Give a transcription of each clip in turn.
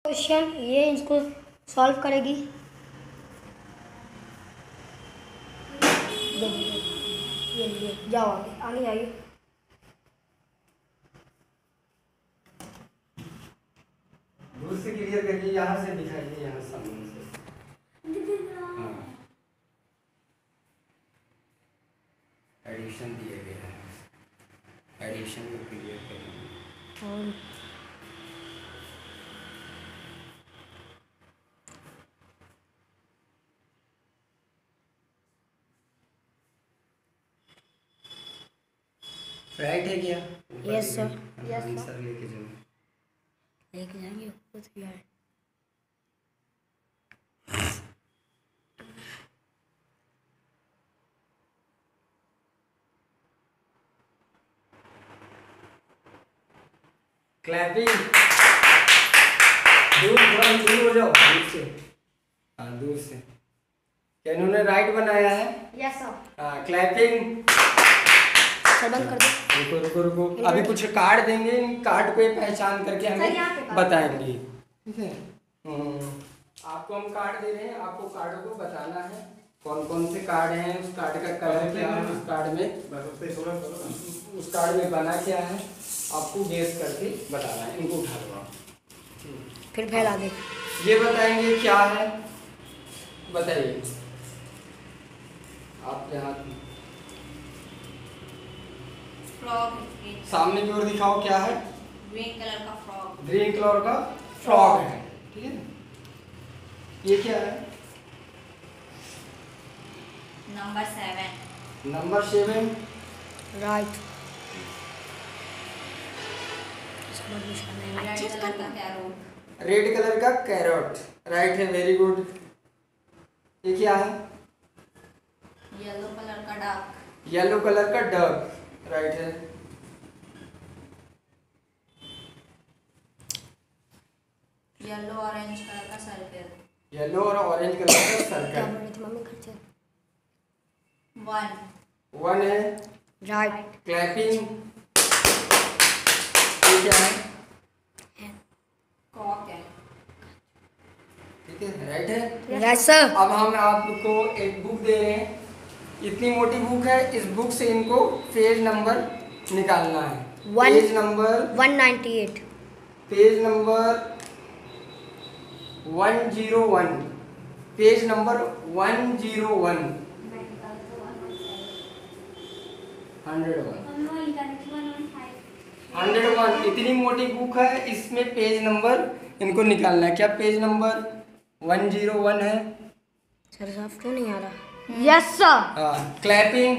Question ये इसको solve करेगी। ये जाओ आगे आगे आइए। दूर से क्लियर करिए, यहाँ से दिखाइए, यहाँ सामने से। हाँ, एडिशन दिया गया है, एडिशन को क्लियर करिए। राइट है क्या? यस सर, यस आंसर लेके जाओ। लेके जाएंगे कुछ यार। क्लैपिंग। दूर हो जाओ, दूर से। हाँ, दूर से। क्या इन्होंने राइट बनाया है? Yes sir. हाँ, क्लैपिंग। बंद कर दो। रुको रुको रुको, अभी कुछ कार्ड देंगे, इन कार्ड पे पहचान करके हमें बताएंगे, ठीक है? आपको हम कार्ड दे रहे हैं, आपको कार्ड को बताना है कौन कौन से कार्ड हैं, उस कार्ड का कलर क्या है, उस कार्ड में बना क्या है, आपको गेस करके बताना है। इनको उठा लो आप, फिर फैला दे। ये बताएंगे क्या है, बताइए आपके हाथ में। फ्रॉग। सामने की ओर दिखाओ, क्या है? ग्रीन कलर का फ्रॉग। ग्रीन कलर का फ्रॉग है, ठीक है? ये क्या है? Number 7। Number 7। Right. Red colour का कैरोट। रेड कलर का कैरोट, राइट है, वेरी गुड। ये क्या है? येलो कलर का डक। येलो कलर का डक, राइट है। येलो ऑरेंज कलर का सर्कल। येलो और ऑरेंज कलर का क्या सर्कल। बोल रही थी मम्मी घर से? 1। 1 है। राइट। क्लैपिंग। ये क्या है? कॉक है। ठीक है, राइट है। Yes sir. अब हम आपको एक बुक दे रहे हैं, इतनी मोटी बुक है, इस बुक से इनको पेज नंबर निकालना है। Page number 198। Page number 101, page number 101, 101। इतनी मोटी बुक है, इसमें पेज नंबर इनको निकालना है। क्या पेज नंबर 101 है? सर साफ क्यों नहीं आ रहा? Yes sir. हाँ, क्लैपिंग।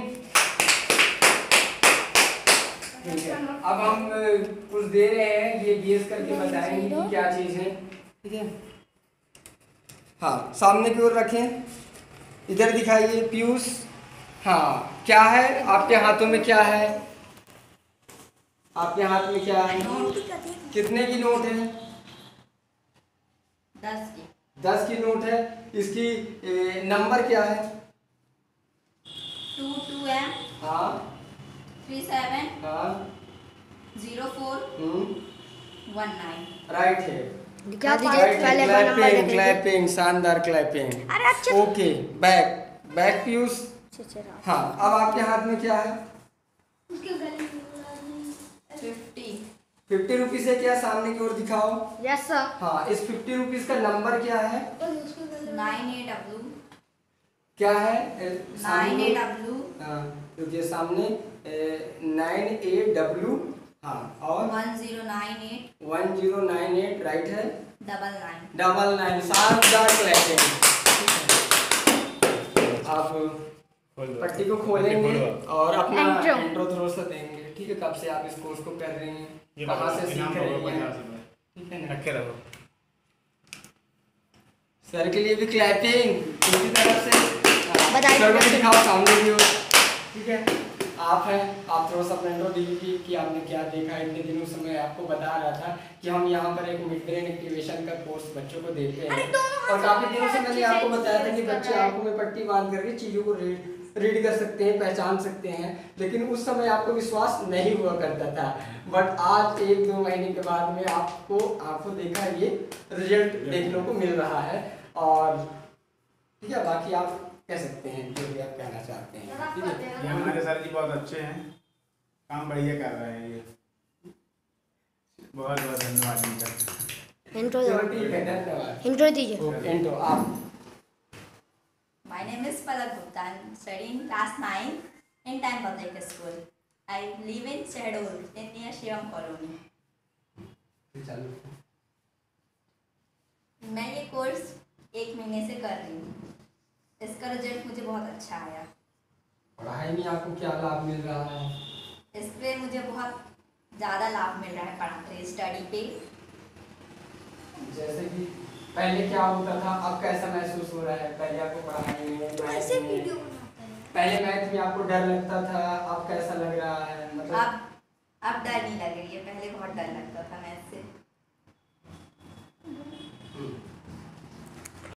ठीक है, अब हम कुछ दे रहे हैं, ये गेस करके बताएंगे कि क्या चीज़ है, ठीक है? हाँ, सामने की ओर रखें, इधर दिखाइए पीयूष। हाँ, क्या है आपके हाथों में? क्या है आपके हाथ में? क्या है? कितने की नोट है? 10 की। 10 की नोट है। इसकी नंबर क्या है? 22 है। हाँ 37 हाँ 04 19। राइट है। क्या दीजिए पहले का नंबर क्लैपिंग, लिख क्लैपिंग, शानदार क्लैपिंग। अरे अच्छा। Okay, back back Piyush. हाँ, अब आपके हाथ में क्या है? 50 रुपीज है क्या? सामने की ओर दिखाओ। Yes sir. हाँ, इस 50 रुपीज का नंबर क्या है? 9AW। क्या है? 9AW। हाँ, रुकिए, सामने 9AW। हाँ, और 1098 1098, राइट है। 99। 99, शानदार क्लैपिंग। आप पट्टी को खोलेंगे और अपना इंट्रो थोड़ा सा देंगे, ठीक है? कब से आप इस कोर्स को कर रहे हैं, कहाँ से सीख रहे हैं, ठीक है ना? रखे रहो। सर के लिए भी क्लैपिंग उनकी तरफ से। सर को दिखाओ सामने की ओर, ठीक है? आप हैं, आप थोड़ा सा अपना इंट्रो दीजिए कि आपने क्या देखा। इतने दिनों से मैं आपको बता रहा था कि हम यहाँ पर एक मिड ब्रेन एक्टिवेशन का कोर्स बच्चों को देते हैं, और काफी दिनों से मैंने आपको बताया था कि बच्चे आंखों में पट्टी बांध करके चीजों को रीड कर सकते हैं, पहचान सकते हैं, लेकिन उस समय आपको विश्वास नहीं हुआ करता था। बट आज 1-2 महीने के बाद में आपको आंखों देखा ये रिजल्ट देखने को मिल रहा है। और ठीक है, बाकी आप कह सकते हैं जो भी आप कहना चाहते हैं। ठीक है, ये हमारे सर जी बहुत अच्छे हैं, काम बढ़िया कर रहे हैं ये, बहुत बहुत धन्यवाद इनका। इंट्रो चलो ठीक है, धन्यवाद। इंट्रो दीजिए। इंट्रो आप। My name is Palak Gupta. I'm studying class 9 in Time Public School. I live in Shehdool, near Shivam Colony. मैं ये कोर्स 1 महीने से कर रही हूँ। इसका रिजल्ट मुझे बहुत अच्छा आया। पढ़ाई में आपको क्या लाभ मिल रहा है? इस पे मुझे बहुत ज़्यादा लाभ मिल रहा है पढ़ाई स्टडी पे। जैसे कि पहले क्या होता था, अब कैसा महसूस हो रहा है? पहले आपको पढ़ाई में, पहले मैथ में आपको डर लगता था, अब कैसा लग रहा है? मतलब अब डर नहीं लग रही है, पहले बहुत डर लगता था मैथ से।